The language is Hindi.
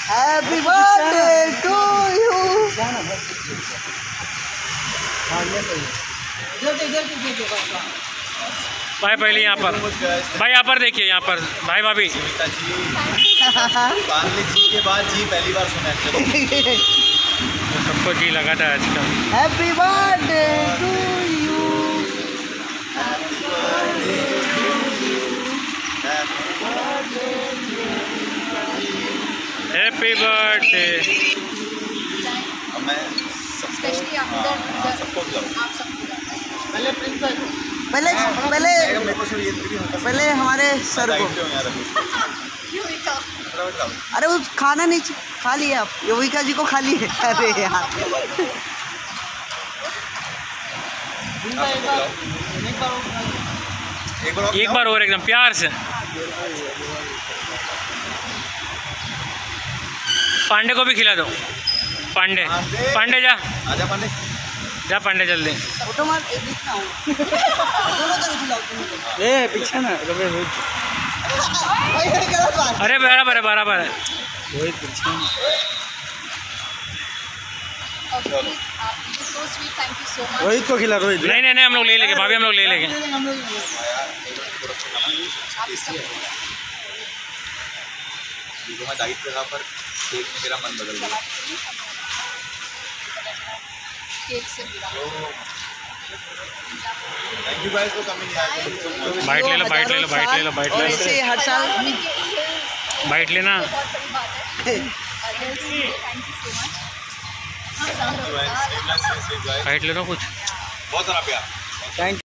Happy birthday to you. भाई पहले यहाँ पर, भाई यहाँ पर देखिए, यहाँ पर भाई भाभी जी के बाद जी पहली बार सुना है। सबको जी लगा था आजकल। Happy birthday to you. Happy birthday. मैं सबको पहले पहले हमारे सर को। अरे वो खाना नहीं खा लिया आप, योविका जी को खा लिए। अरे यार एक बार और एकदम प्यार से। पांडे को भी खिला दो। पांडे, पांडे जा, आजा पांडे, जा पांडे जल्दी। फोटो मार ए पीछे ना। अरे बराबर है, बराबर है। रोहित को खिला। रोहित नहीं नहीं नहीं, हम लोग ले लेंगे भाभी, हम लोग ले लेंगे। मैं डाइट पे था पर केक में मेरा मन बदल गया। Thank you guys for coming. Bite ले लो, बाइट ले लो, बाइट ले लो, बाइट ले लो। हर साल बाइट लेना। बाइट ले लो कुछ। बहुत सारा प्यार। थैंक